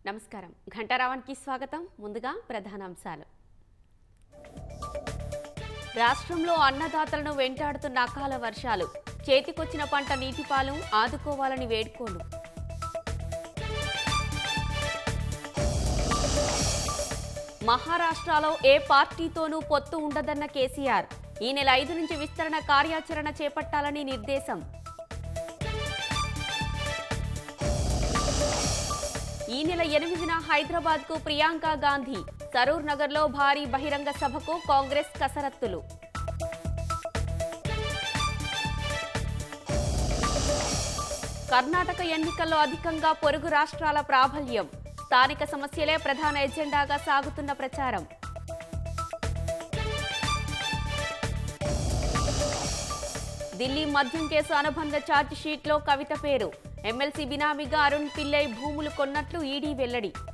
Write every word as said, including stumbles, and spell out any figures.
నమస్కారం ఘంటారావానికి స్వాగతం ముందుగా ప్రధానాంశాలు రాష్ట్రంలో అన్నదాతలను వెంటాడుతున్న అకాల వర్షాలు చేతికొచ్చిన పంట నీటిపాలు ఆదుకోవాలని వేడుకోలు మహారాష్ట్రలో ఏ పార్టీతోనూ పొత్తు ఉండదన్న కేసీఆర్ ఈ నెల ఐదు నుంచి విస్తరణ కార్యాచరణ చేపట్టాలని నిర్దేశం ఈ నెల ఎనిమిదిన హైదరాబాద్ కు ప్రియాంక గాంధీ సరూర్ నగర్ లో భారీ బహిరంగ సభకు కాంగ్రెస్ కసరత్తులు కర్ణాటక ఎన్నికల్లో అధికంగా పొరుగు రాష్ట్రాల ప్రాబల్యం స్థానిక సమస్యలే ప్రధాన ఎజెండాగా సాగుతున్న ప్రచారం ఢిల్లీ మద్యం కేసు అనుబంధ ఛార్జ్ షీట్లో కవిత పేరు ఎమ్మెల్సీ బినామీగా అరుణ్ పిల్లై భూములు కొన్నట్లు ఈడీ వెల్లడి